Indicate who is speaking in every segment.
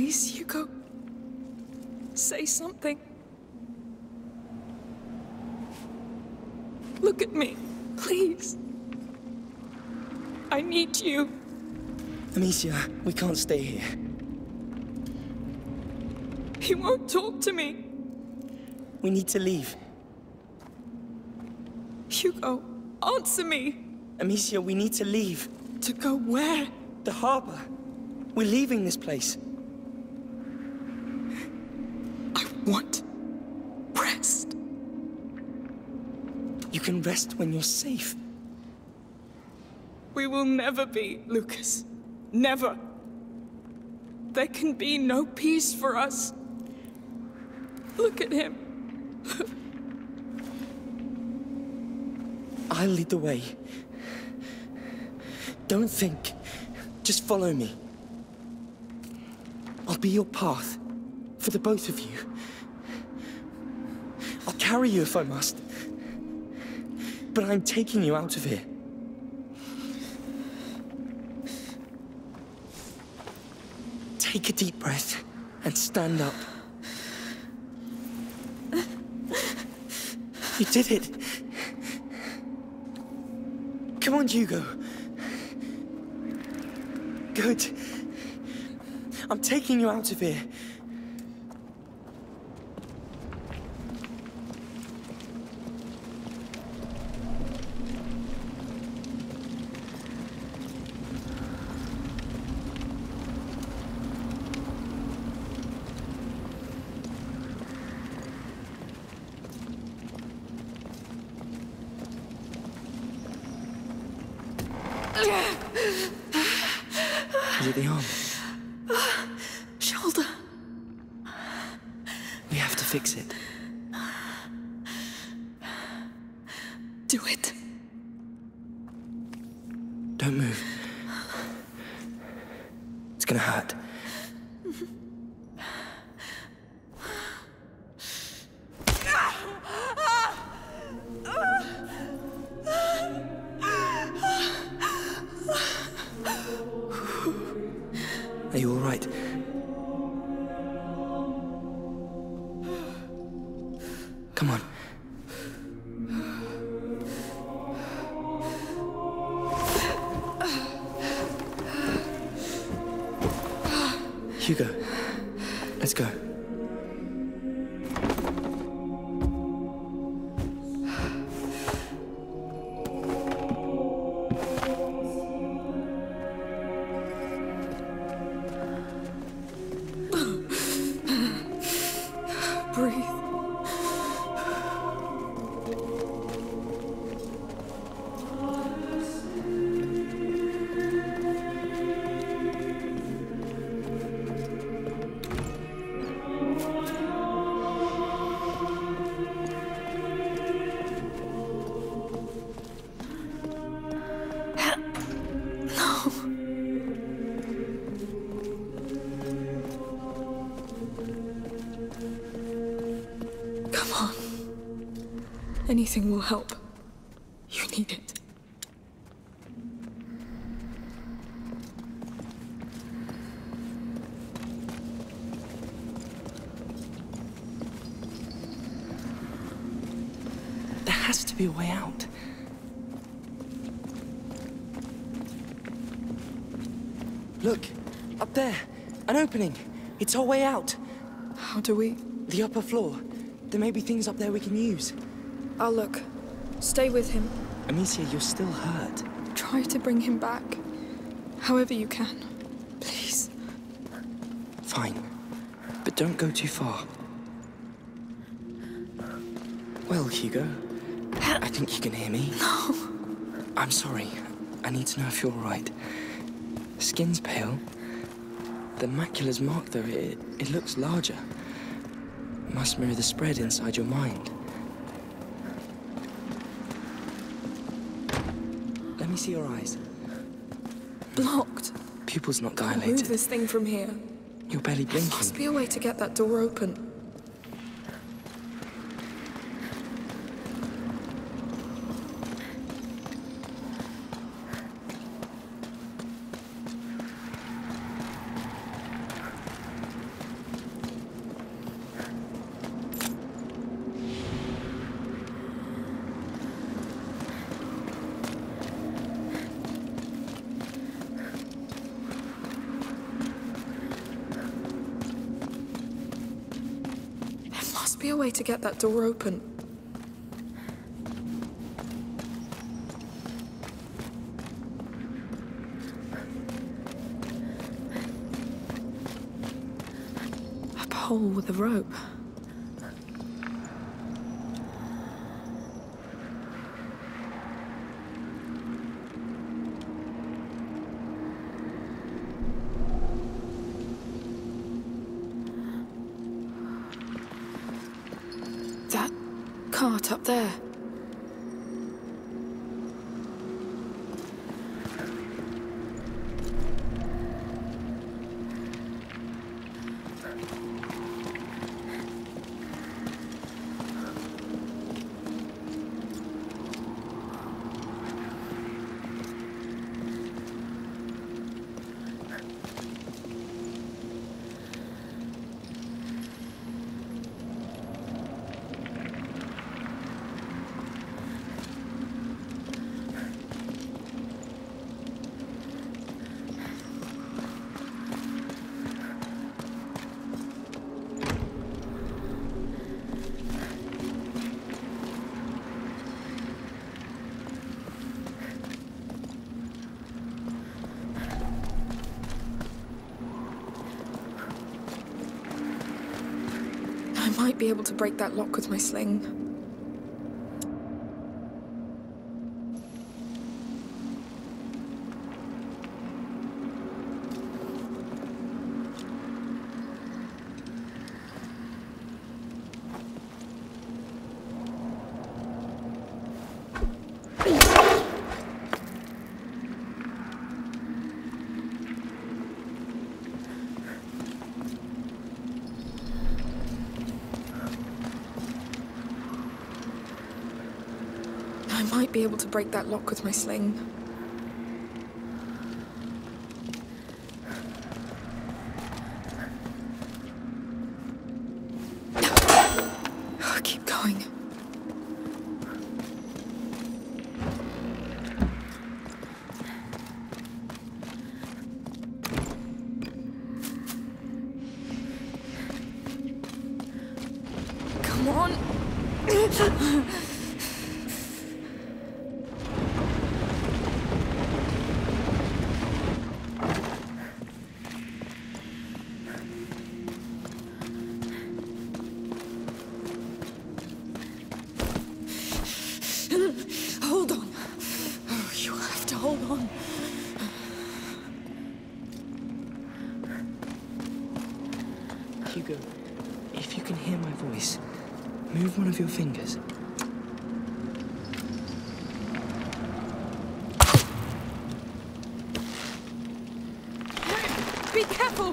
Speaker 1: Please, Hugo. Say something. Look at me, please. I need you.
Speaker 2: Amicia, we can't stay here.
Speaker 1: He won't talk to me.
Speaker 2: We need to leave.
Speaker 1: Hugo, answer me.
Speaker 2: Amicia, we need to leave.
Speaker 1: To go where?
Speaker 2: The harbor. We're leaving this place.
Speaker 1: I want rest.
Speaker 2: You can rest when you're safe.
Speaker 1: We will never be, Lucas. Never. There can be no peace for us. Look at him.
Speaker 2: I'll lead the way. Don't think. Just follow me. I'll be your path. For the both of you. I'll carry you if I must. But I'm taking you out of here. Take a deep breath and stand up. You did it. Come on, Hugo. Good. I'm taking you out of here. Is it the arm?
Speaker 1: Shoulder.
Speaker 2: We have to fix it.
Speaker 1: Do it.
Speaker 2: Don't move. It's gonna hurt. Are you all right? Come on. Hugo, let's go.
Speaker 1: Breathe. Come on. Anything will help. You need it.
Speaker 2: There has to be a way out. Look, up there. An opening. It's our way out.
Speaker 1: How do we?
Speaker 2: The upper floor. There may be things up there we can use.
Speaker 1: I'll look. Stay with him.
Speaker 2: Amicia, you're still hurt.
Speaker 1: Try to bring him back. However you can. Please.
Speaker 2: Fine. But don't go too far. Well, Hugo, I think you can hear me.
Speaker 1: No.
Speaker 2: I'm sorry. I need to know if you're all right. Skin's pale. The macula's marked, though. It looks larger. Must mirror the spread inside your mind. Let me see your eyes.
Speaker 1: Blocked.
Speaker 2: Pupils not
Speaker 1: Can't
Speaker 2: dilated.
Speaker 1: move this thing from here.
Speaker 2: You're barely blinking.
Speaker 1: Must be a way to get that door open. be a way to get that door open. A pole with a rope. That cart up there. I might be able to break that lock with my sling. I might be able to break that lock with my sling. Keep going. Come on. Hold on. Oh, you have to hold on.
Speaker 2: Hugo, if you can hear my voice, move one of your fingers.
Speaker 1: Be careful!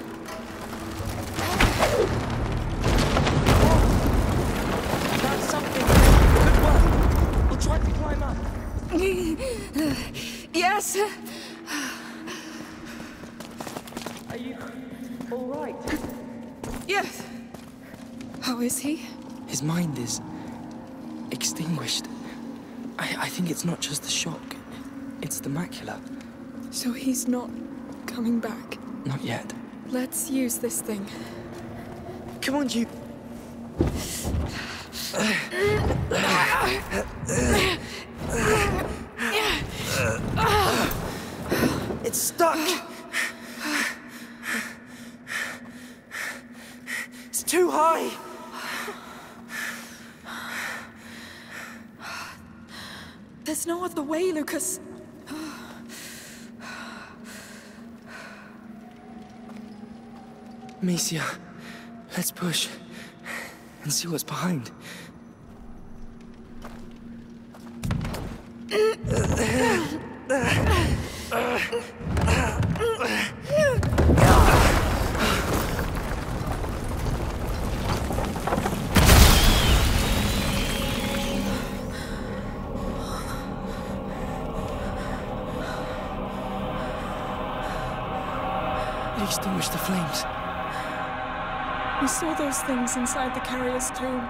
Speaker 2: That's something. Good work. We'll try to climb up.
Speaker 1: Yes!
Speaker 2: Are you all right?
Speaker 1: Yes. How is he?
Speaker 2: His mind is extinguished. I think it's not just the shock. It's the macula.
Speaker 1: So he's not coming back?
Speaker 2: Not yet.
Speaker 1: Let's use this thing.
Speaker 2: Come on, you. It's stuck. It's too high.
Speaker 1: There's no other way, Lucas.
Speaker 2: Amicia, let's push and see what's behind. It extinguished the flames.
Speaker 1: We saw those things inside the carrier's tomb.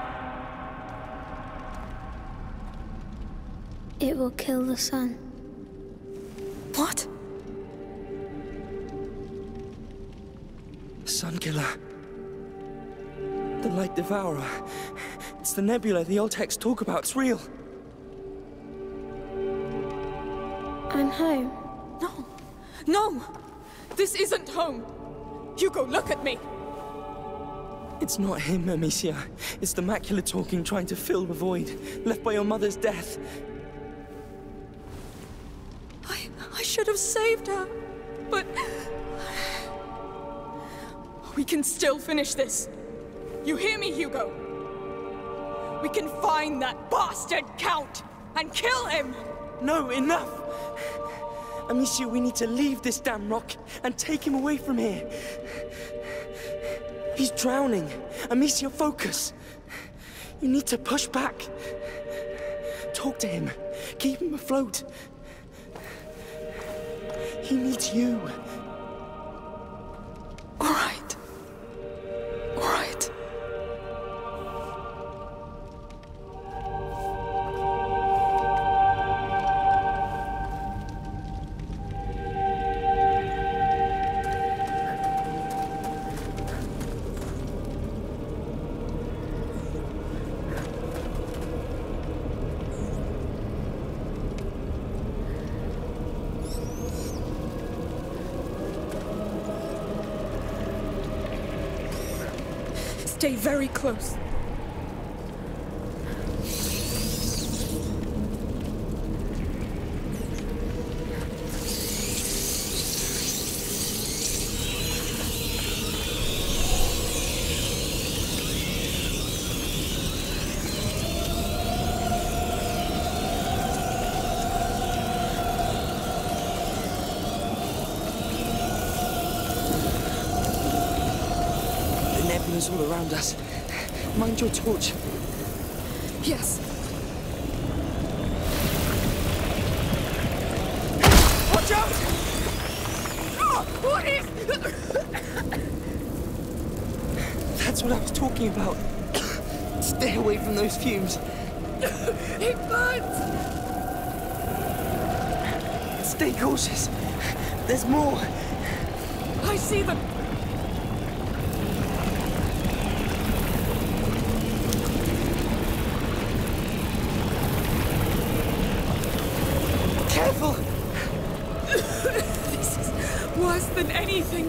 Speaker 3: It will kill the sun.
Speaker 1: What?
Speaker 2: Sun Killer. The Light Devourer. It's the nebula the old texts talk about. It's real.
Speaker 3: I'm home.
Speaker 1: No. No! This isn't home! Hugo, look at me!
Speaker 2: It's not him, Amicia. It's the macula talking, trying to fill the void left by your mother's death.
Speaker 1: I should have saved her, but... We can still finish this. You hear me, Hugo? We can find that bastard Count and kill him!
Speaker 2: No, enough! Amicia, we need to leave this damn rock and take him away from here. He's drowning. Amicia, focus. You need to push back. Talk to him. Keep him afloat. He needs you.
Speaker 1: All right. All right. Stay very close.
Speaker 2: All around us. Mind your torch.
Speaker 1: Yes.
Speaker 2: Watch out!
Speaker 1: What is...
Speaker 2: That's what I was talking about. Stay away from those fumes.
Speaker 1: It burns!
Speaker 2: Stay cautious. There's more.
Speaker 1: I see them.
Speaker 2: Careful!
Speaker 1: This is worse than anything.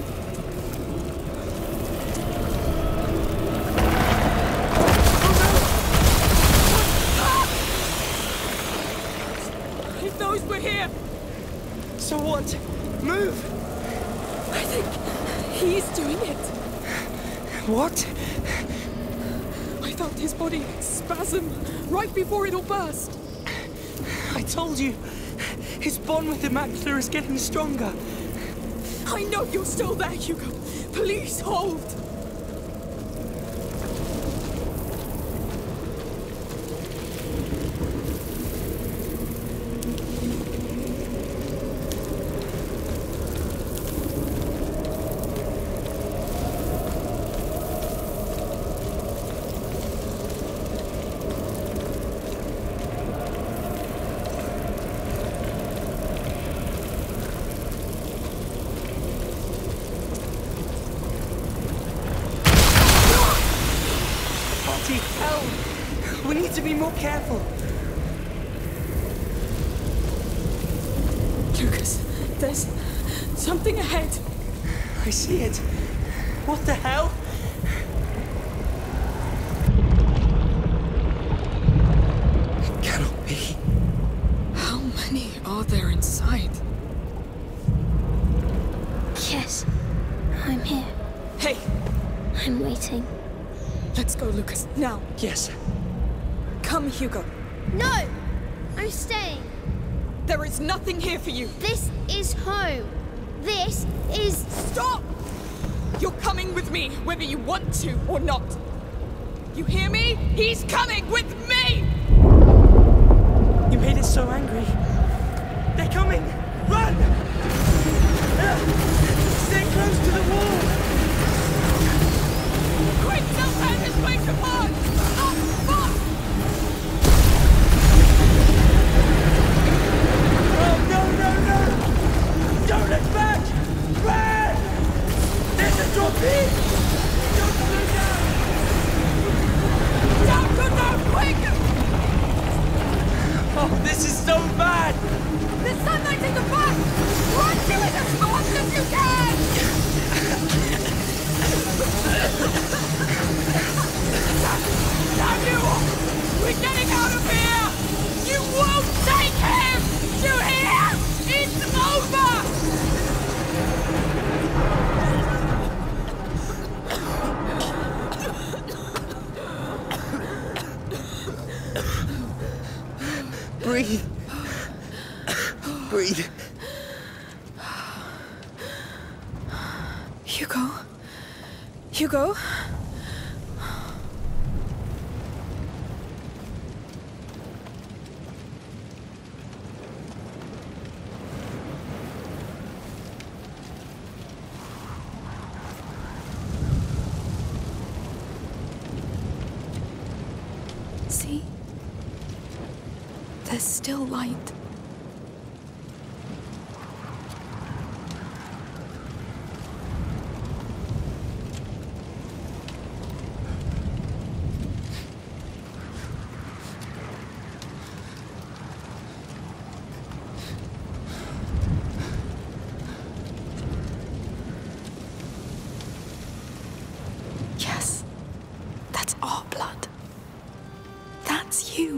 Speaker 1: It knows we're here.
Speaker 2: So what? Move!
Speaker 1: I think he's doing it.
Speaker 2: What?
Speaker 1: I felt his body spasm right before it all burst.
Speaker 2: I told you. His bond with the macula is getting stronger.
Speaker 1: I know you're still there, Hugo. Please hold.
Speaker 2: We need to be more careful.
Speaker 1: Lucas, there's something ahead.
Speaker 2: I see it. What the hell? It cannot be.
Speaker 1: How many are there inside?
Speaker 3: Yes, I'm here.
Speaker 1: Hey,
Speaker 3: I'm waiting.
Speaker 1: let's go, Lucas. Now.
Speaker 2: Yes.
Speaker 1: Come, Hugo.
Speaker 3: No! I'm staying.
Speaker 1: There is nothing here for you.
Speaker 3: This is home. This is...
Speaker 1: Stop! You're coming with me, whether you want to or not. You hear me? He's coming with me!
Speaker 2: You made it so angry. They're coming! Run! Stay close to the wall!
Speaker 1: Quick, Zoltan is going to burn! Oh, fuck!
Speaker 2: Oh, no! Don't look back! Run! There's a torpedo! Don't slow down!
Speaker 1: Down, go down!
Speaker 2: Oh, this is so bad!
Speaker 1: The sunlight's in the back! Run to it as fast as you can! Damn you! We're getting out of here! You won't take him! You hear? It's over!
Speaker 2: Breathe. Breathe.
Speaker 1: Hugo? Hugo? See? There's still light. Yes, that's our blood. That's you.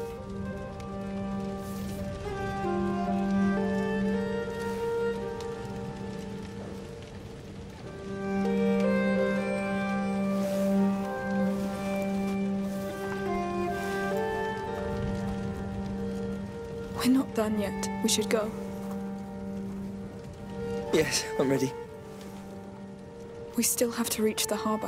Speaker 1: We're not done yet. We should go.
Speaker 2: Yes, I'm ready.
Speaker 1: We still have to reach the harbor.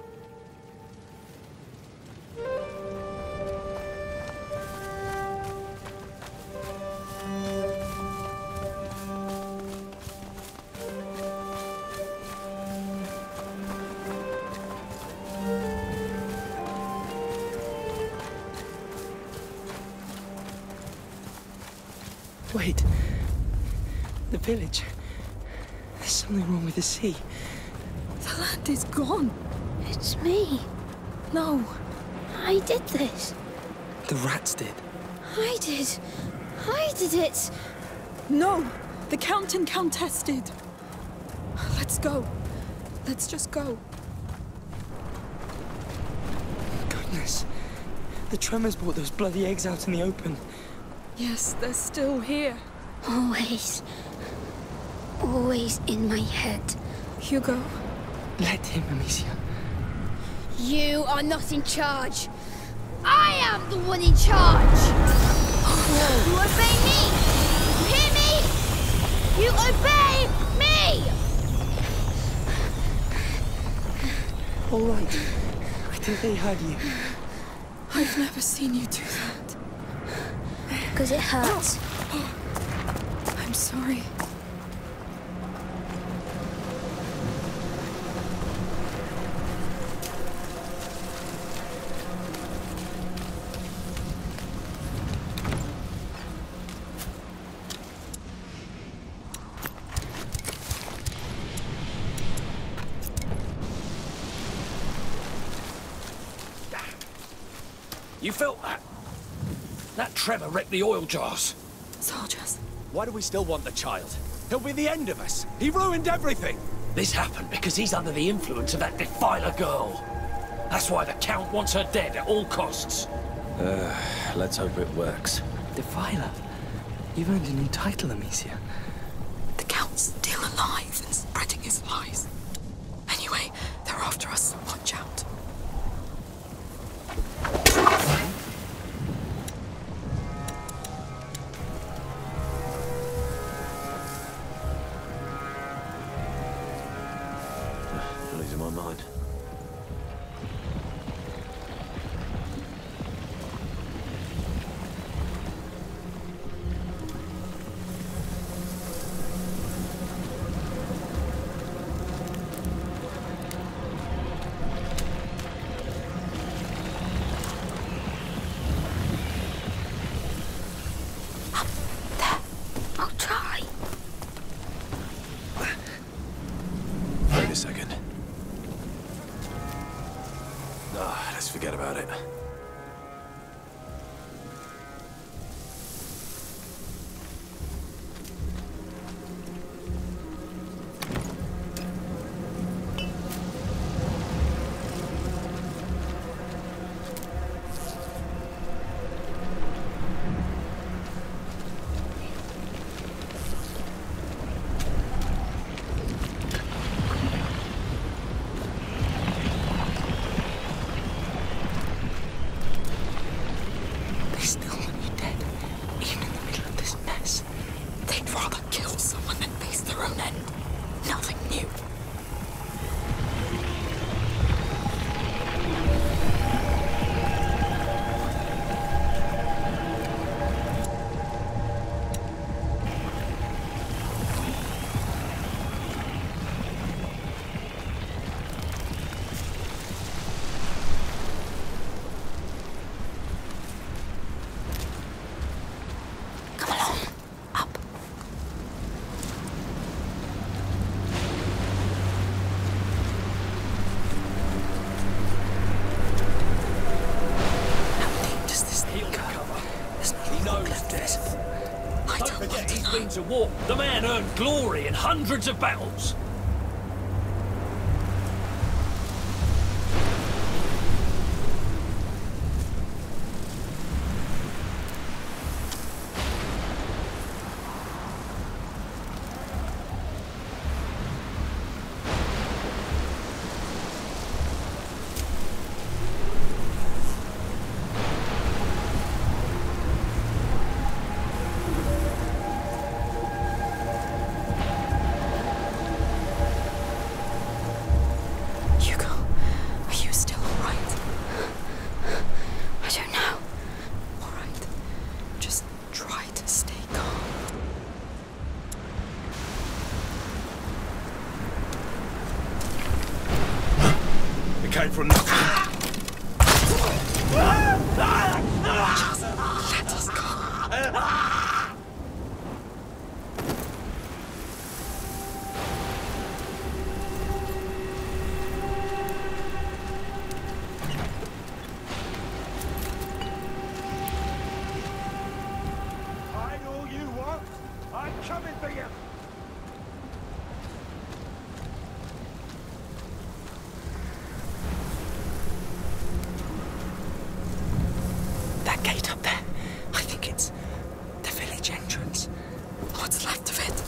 Speaker 2: Wait. The village. There's something wrong with the sea.
Speaker 1: The land is gone.
Speaker 3: It's me.
Speaker 1: No.
Speaker 3: I did this.
Speaker 2: The rats did.
Speaker 3: I did. I did it.
Speaker 1: No. The Count and Countess did. Let's go. Let's just go.
Speaker 2: Goodness. The tremors brought those bloody eggs out in the open.
Speaker 1: Yes, they're still here.
Speaker 3: Always. Always in my head.
Speaker 1: Hugo.
Speaker 2: Let him, Amicia.
Speaker 3: You are not in charge. I am the one in charge. You obey me. You hear me? You obey me.
Speaker 2: All right. I think they heard you.
Speaker 1: I've never seen you do that.
Speaker 3: Because it hurts.
Speaker 1: I'm sorry.
Speaker 4: You felt that? That tremor wrecked the oil jars.
Speaker 1: Soldiers.
Speaker 5: Why do we still want the child? He'll be the end of us. He ruined everything.
Speaker 4: This happened because he's under the influence of that Defiler girl. That's why the Count wants her dead at all costs.
Speaker 5: Let's hope it works.
Speaker 2: Defiler. You've earned a new title, Amicia.
Speaker 1: The Count's still alive and spreading his lies. Anyway, they're after us. Watch out.
Speaker 5: Losing my mind.
Speaker 4: knows death.
Speaker 3: I
Speaker 4: Don't
Speaker 3: don't want
Speaker 4: forget,
Speaker 3: to
Speaker 4: he's
Speaker 3: know.
Speaker 4: been to war. The man earned glory in hundreds of battles.
Speaker 5: Came from nothing.
Speaker 3: Just let us go.
Speaker 5: Hide all you want. I'm coming for you.
Speaker 2: That gate up there, I think it's the village entrance.
Speaker 3: What's left of it?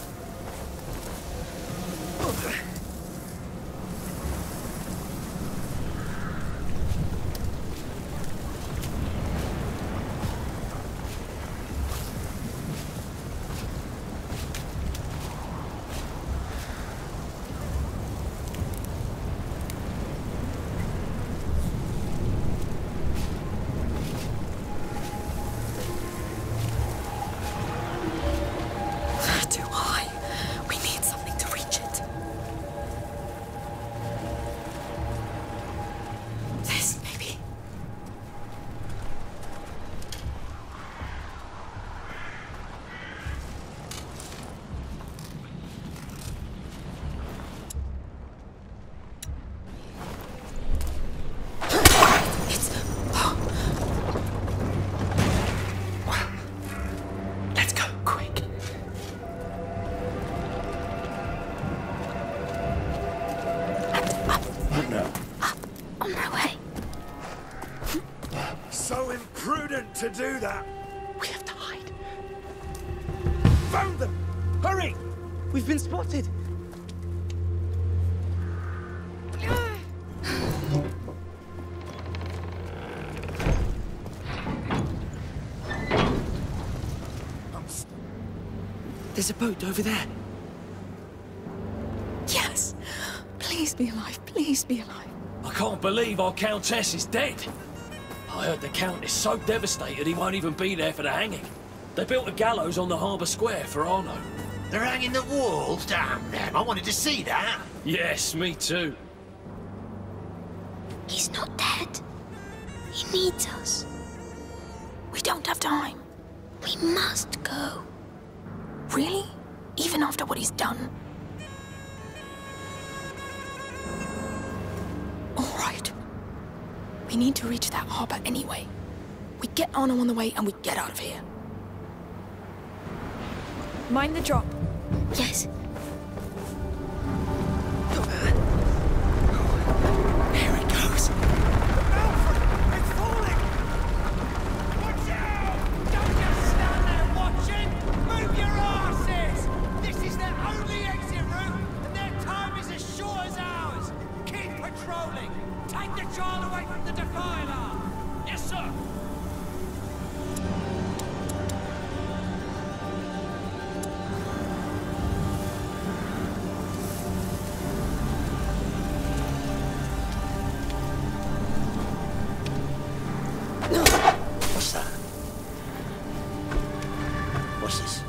Speaker 3: Too high. We need something to reach it. This, maybe. It's...
Speaker 2: Let's go, quick.
Speaker 5: What now?
Speaker 3: on my way.
Speaker 5: So imprudent to do that.
Speaker 2: We have to hide.
Speaker 5: Found them! Hurry!
Speaker 2: We've been spotted. There's a boat over there.
Speaker 3: Yes. Please be alive. Please be alive.
Speaker 4: I can't believe our Countess is dead. I heard the Count is so devastated he won't even be there for the hanging. They built a gallows on the harbour square for Arno.
Speaker 6: They're hanging the walls? Damn them, I wanted to see that.
Speaker 4: Yes, me too.
Speaker 3: He's not dead. He needs us. We don't have time. We must go. Really? Even after what he's done? All right. We need to reach that harbor anyway. We get Arno on the way and we get out of here. Mind the drop. Yes.
Speaker 2: Here it goes.
Speaker 5: It's falling! Watch out! Don't just stand there watching! Move your asses! This is their only exit route, and their time is as short as ours! Keep patrolling! Take the child away from the Defiler! Yes, sir!
Speaker 6: What's that? What's this?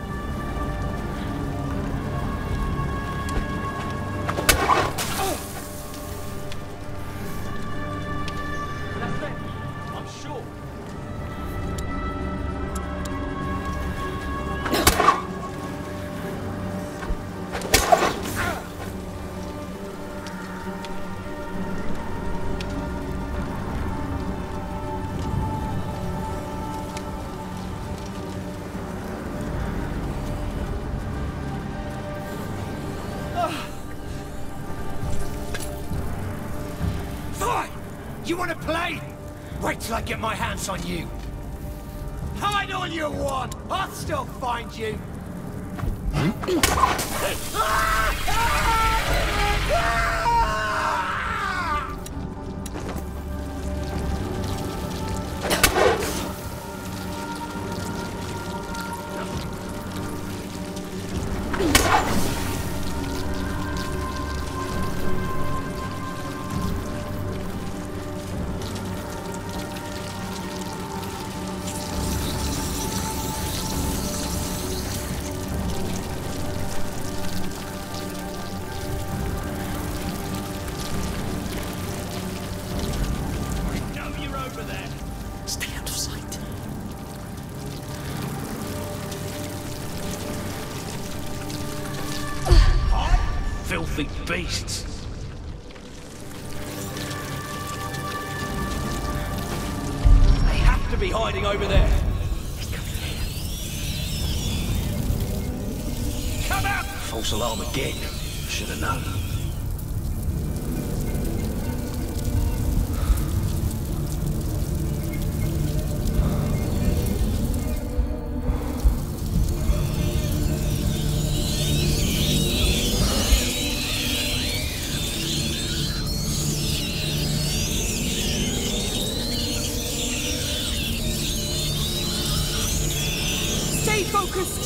Speaker 4: That's them, I'm sure.
Speaker 5: you want to play? Wait till I get my hands on you. Hide all you want. I'll still find you.
Speaker 4: Filthy beasts. They have to be hiding over there. Come out! False alarm again. Should have known.
Speaker 1: Stay focused!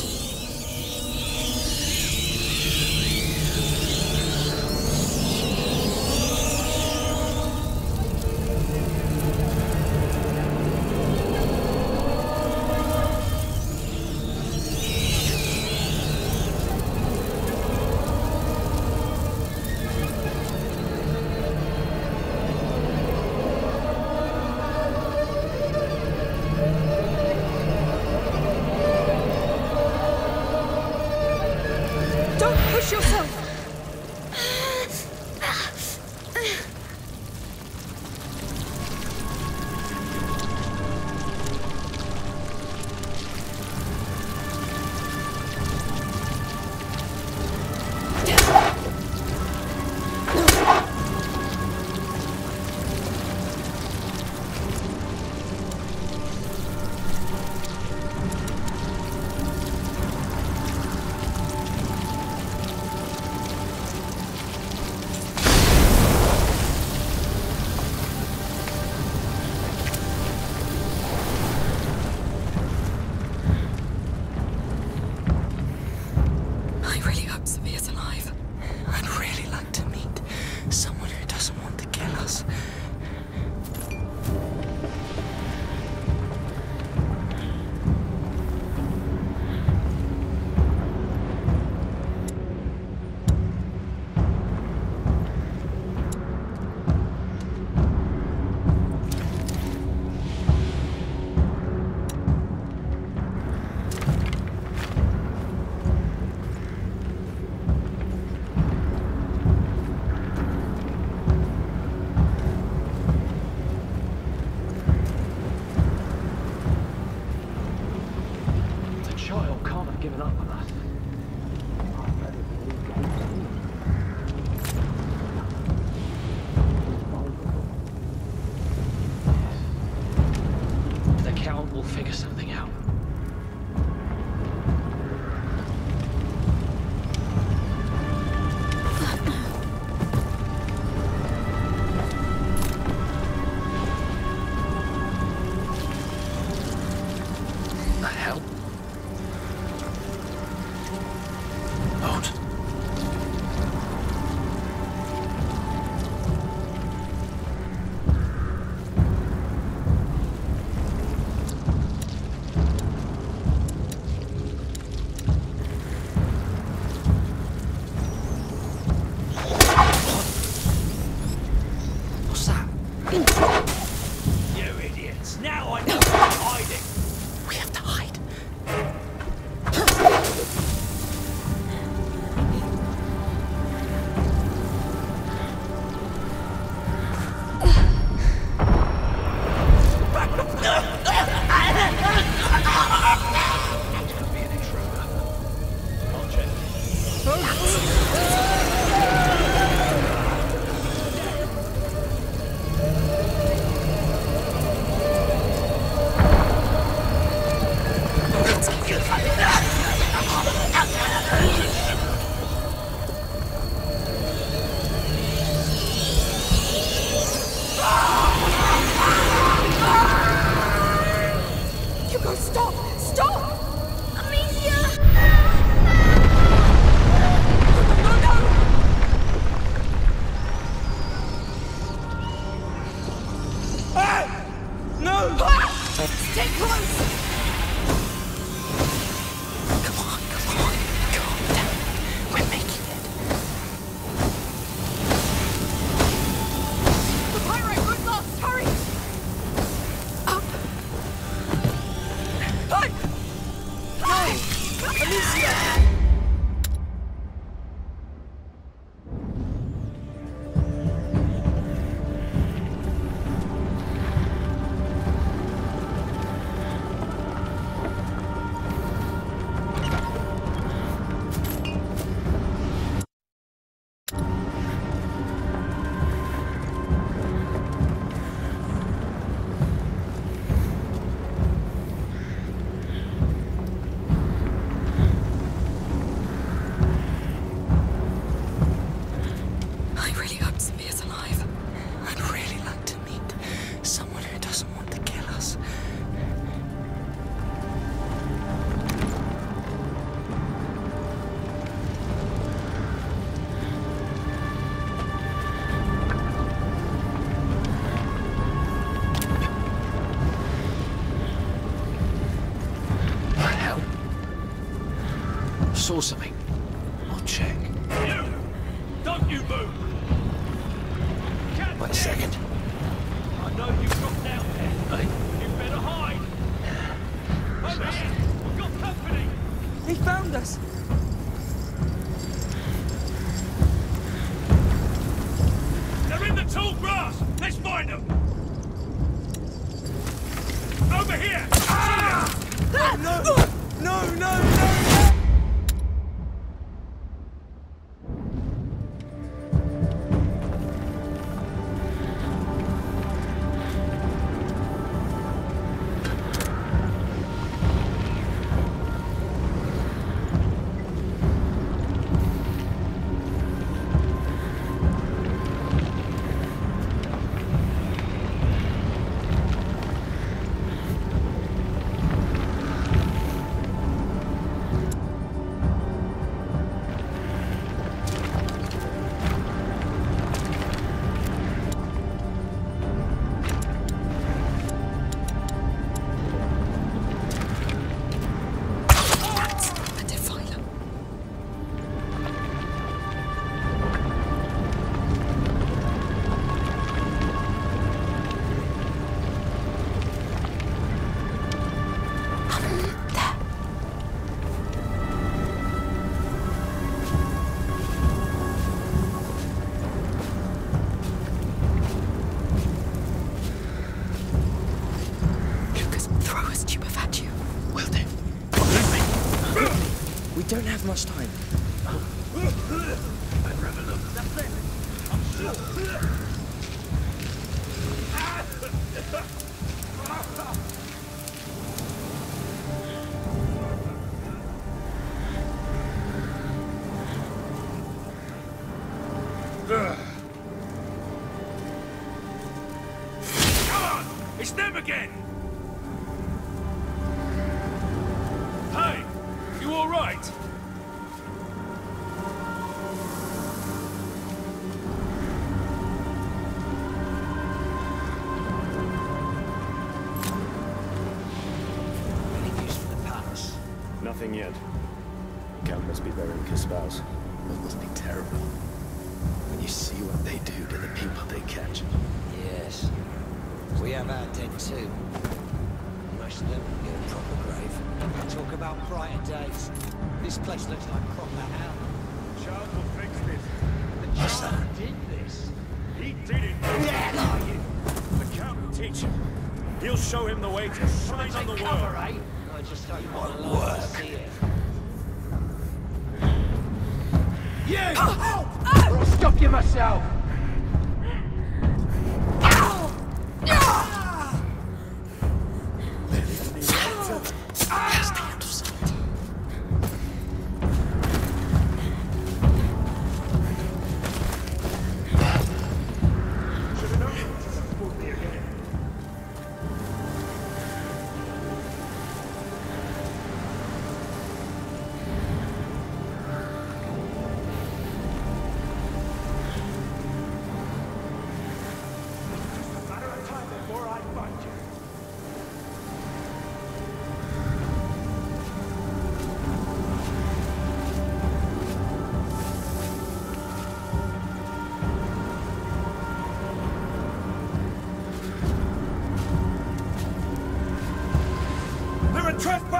Speaker 1: Don't push yourself! I really hope Sophia's alive.
Speaker 2: I'd really like to meet someone who doesn't want to kill us.
Speaker 4: The child can't have given up on us. The Count will figure something out. The hell? Out. What's that?
Speaker 5: You idiots. Now I know where you're hiding.
Speaker 2: We have to hide.
Speaker 1: No, stop! Stop!
Speaker 3: Amicia!
Speaker 1: No, no!
Speaker 5: No!
Speaker 1: Stay close!
Speaker 2: Come on, calm down. We're making it.
Speaker 1: The pyrite root lost! Hurry! Up! Hi! No! Alicia! I really hope Samia's alive.
Speaker 2: I'd really like to meet someone who doesn't want to kill us.
Speaker 4: What the hell? Saw something. I'll check.
Speaker 5: You! Don't you move!
Speaker 4: Wait a second.
Speaker 5: I know you've got down there.
Speaker 4: Hey,
Speaker 5: You better hide! Over here! We've got company!
Speaker 1: He found us!
Speaker 5: They're in the tall grass! Let's find them! Over here!
Speaker 1: No! A defiler. Lucas, throw us tube at you.
Speaker 2: Will do. We don't have much time.
Speaker 4: better have a look.
Speaker 5: Come on! It's them again! Hey! You alright?
Speaker 7: Any news from the palace?
Speaker 8: Nothing yet. Count must be burying Caspaus.
Speaker 7: It must be terrible. When you see what they do to the people they catch. Yes. We have our dead too. Most of them get a proper grave. Talk about brighter days. This place looks like proper hell.
Speaker 8: Child will fix this.
Speaker 7: The child did this.
Speaker 8: He did it.
Speaker 7: Yeah, are you?
Speaker 8: The Count will teach him. He'll show him the way to shine on the
Speaker 7: Cover,
Speaker 8: world.
Speaker 7: eh? I just don't want to see it.
Speaker 5: Or I'll stop you myself!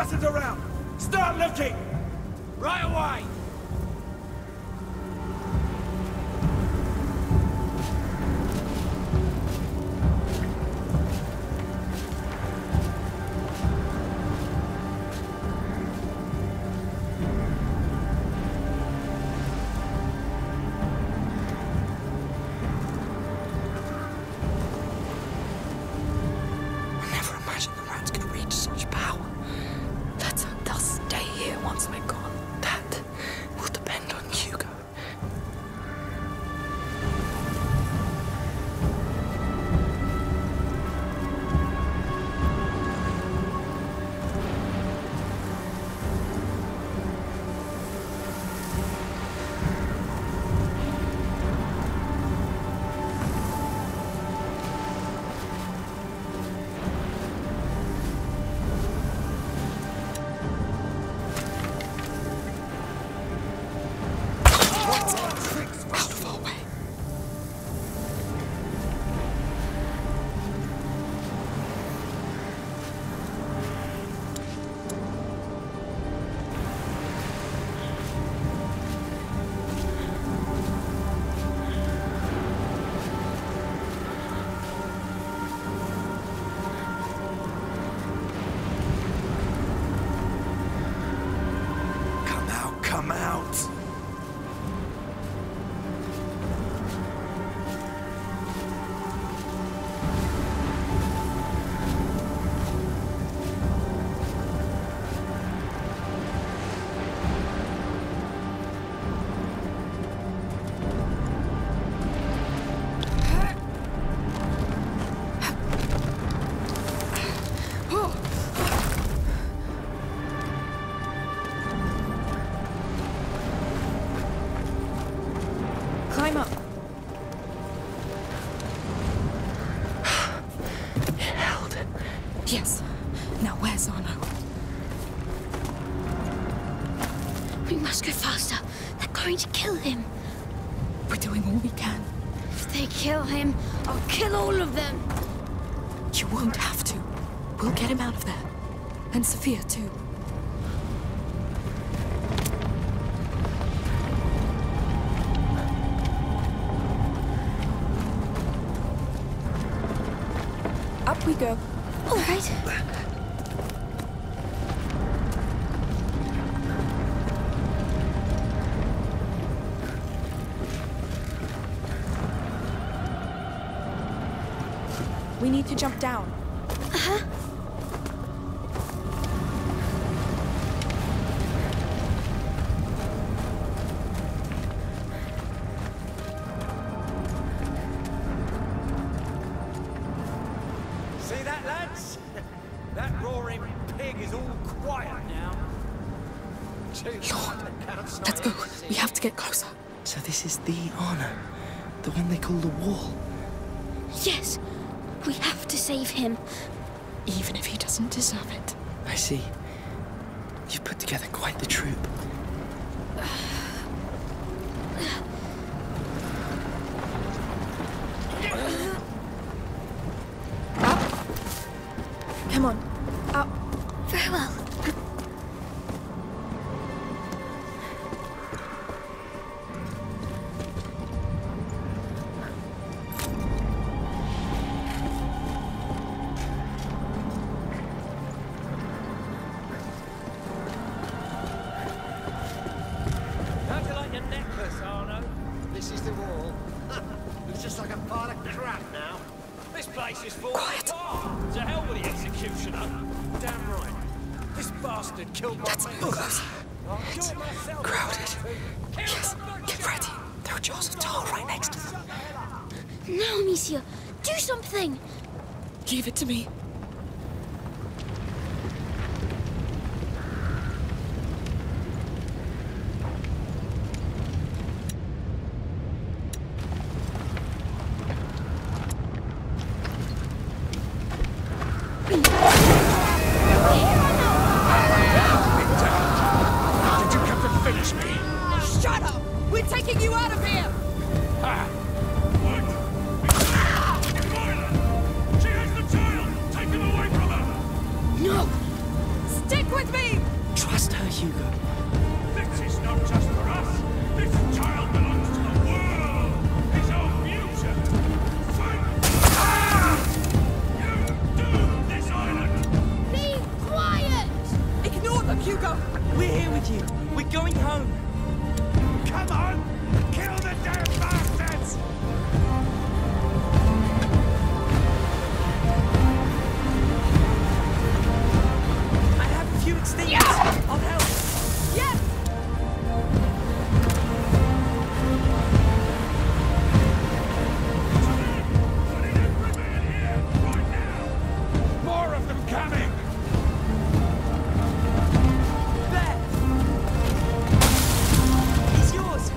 Speaker 8: assassins around! Start looking!
Speaker 5: Right away!
Speaker 8: Come out!
Speaker 1: Climb up.
Speaker 2: It held.
Speaker 1: Yes. Now where's Arno?
Speaker 3: We must go faster. They're going to kill him.
Speaker 1: We're doing all we can.
Speaker 3: If they kill him, I'll kill all of them.
Speaker 1: You won't have to. We'll get him out of there. And Sophia, too. Up we go.
Speaker 3: All right.
Speaker 1: We need to jump down.
Speaker 3: Uh-huh.
Speaker 5: See that, lads? That roaring pig is all quiet now.
Speaker 1: Lord, let's go. We have to get closer.
Speaker 2: So this is the Arno, the one they call the Wall.
Speaker 3: Yes. We have to save him.
Speaker 1: Even if he doesn't deserve it.
Speaker 2: I see. You've put together quite the troop.
Speaker 1: Up. Come on. Up.
Speaker 3: Very well.
Speaker 5: How'd you like your necklace, Arno?
Speaker 6: This is the wall. Looks just like a pile of crap now.
Speaker 5: This place is falling apart. To hell with the executioner. Damn right. This bastard killed my
Speaker 1: Let's
Speaker 5: man.
Speaker 1: move closer.
Speaker 5: I'll do it myself.
Speaker 1: Crowded. Yes, get ready. There are jaws of tar right next to them.
Speaker 3: Now, Amicia, do something.
Speaker 1: Leave it to me.
Speaker 8: Did you come to finish me?
Speaker 1: Shut up! We're taking you out of here!
Speaker 8: Ah! What? She has the child! Take
Speaker 2: Hugo.
Speaker 8: This is not just for us. This child belongs to the world. His own future. Fight! Ah! You doomed this island.
Speaker 3: Be quiet!
Speaker 1: Ignore them, Hugo!
Speaker 2: We're here with you. We're going home.
Speaker 8: Come on! Kill the damn bastards!
Speaker 2: I have a few extinctors. I'll help.
Speaker 1: Yes!
Speaker 8: More of them coming!
Speaker 2: There. He's yours.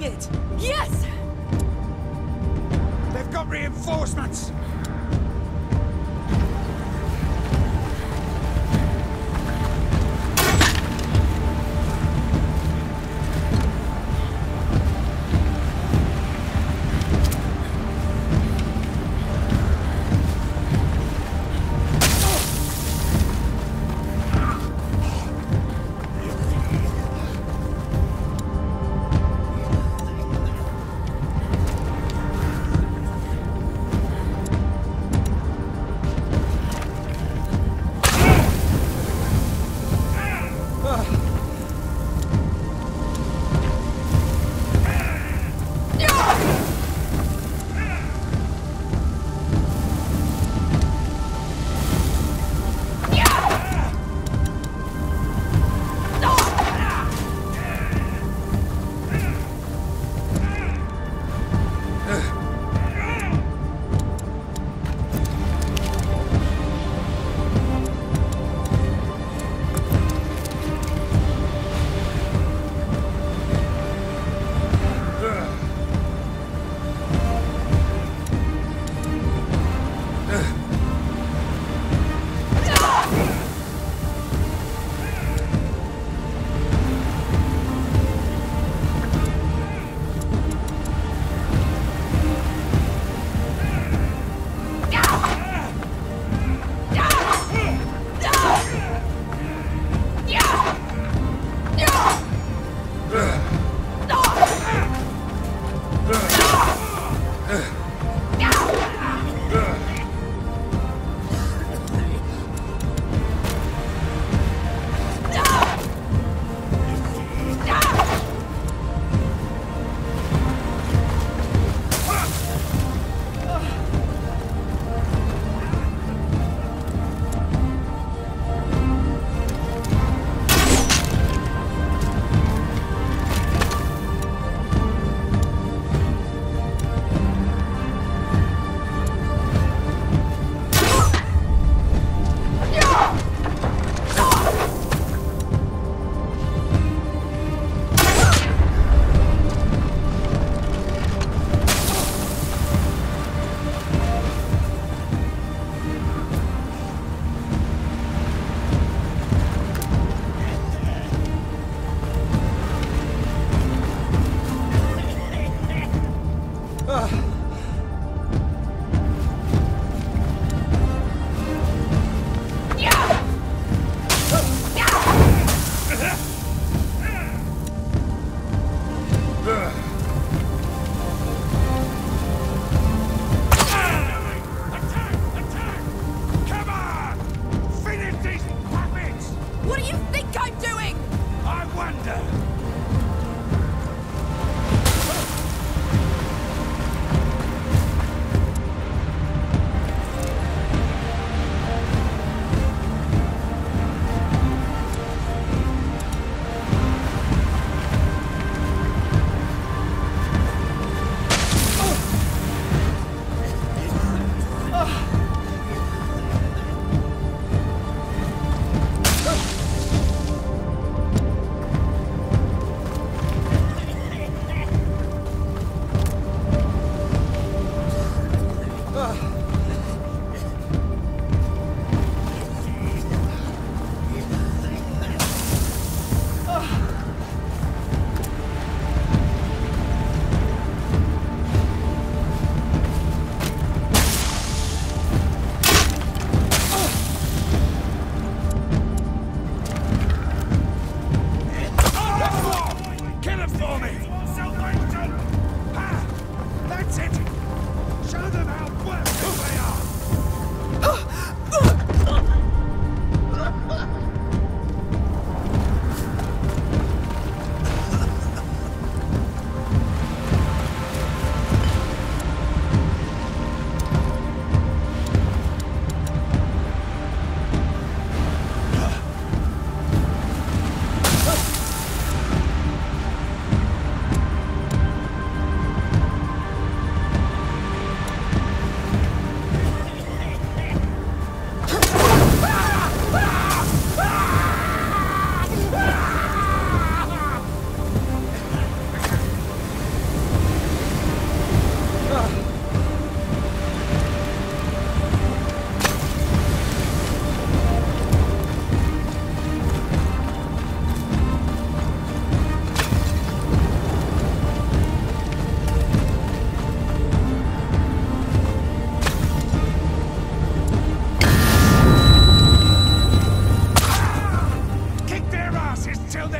Speaker 1: it! Yes!
Speaker 5: They've got reinforcements!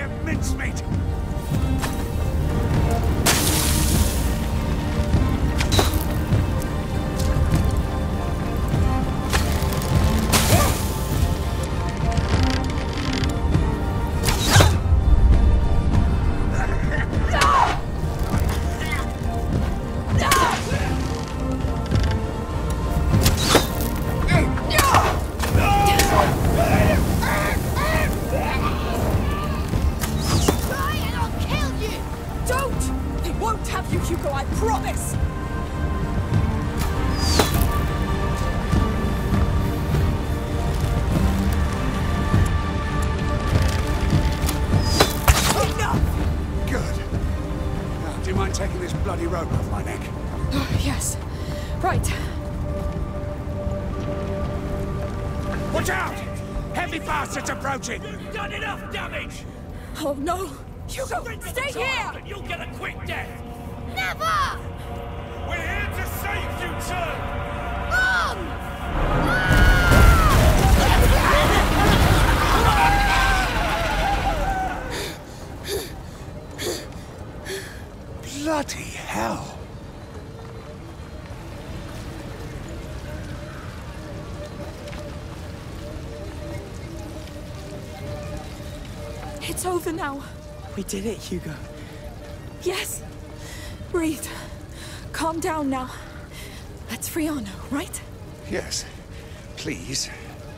Speaker 8: mere mincemeat!
Speaker 1: Hugo, I promise! Enough!
Speaker 8: Good. Now, do you mind taking this bloody rope off my neck?
Speaker 1: Yes. Right.
Speaker 8: Watch out! Heavy bastards approaching! You've done enough damage!
Speaker 1: Oh no! Hugo, stay here!
Speaker 8: And you'll get a quick death!
Speaker 3: Never!
Speaker 8: We're here to save you two!
Speaker 3: Wrong!
Speaker 8: Bloody hell!
Speaker 1: It's over now.
Speaker 2: We did it, Hugo.
Speaker 1: Yes. Breathe. Calm down now. Let's free Arno, right?
Speaker 8: Yes. Please.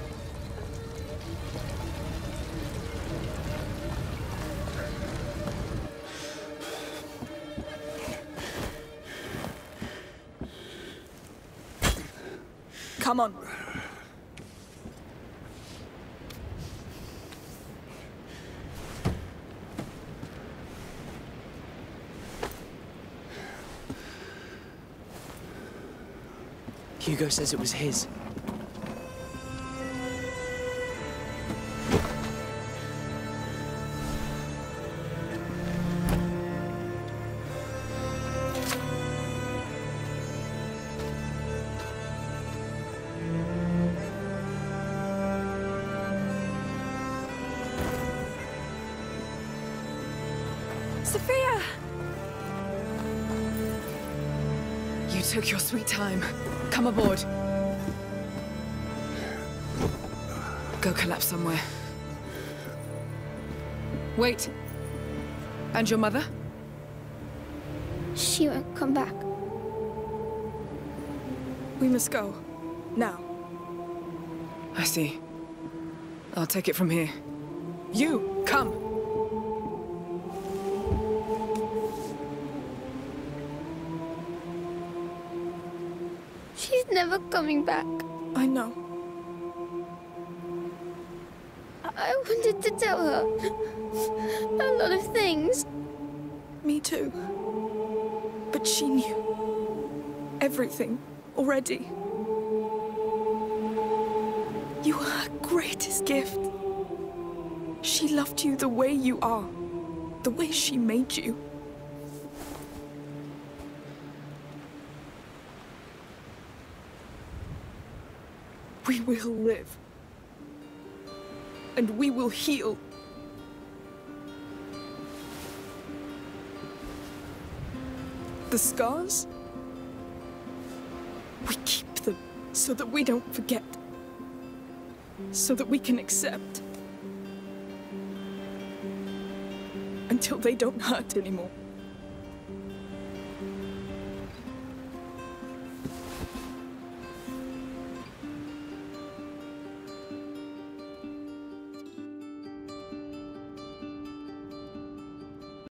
Speaker 1: Come on.
Speaker 2: Hugo says it was his.
Speaker 1: Sophia! You took your sweet time. Come aboard. Go collapse somewhere. Wait. And your mother?
Speaker 3: She won't come back.
Speaker 1: We must go. Now. I see. I'll take it from here. You, come!
Speaker 3: She's never coming back.
Speaker 1: I know.
Speaker 3: I wanted to tell her a lot of things.
Speaker 1: Me too. But she knew everything already. You were her greatest gift. She loved you the way you are, the way she made you. We will live. And we will heal. The scars? We keep them so that we don't forget. So that we can accept. Until they don't hurt anymore.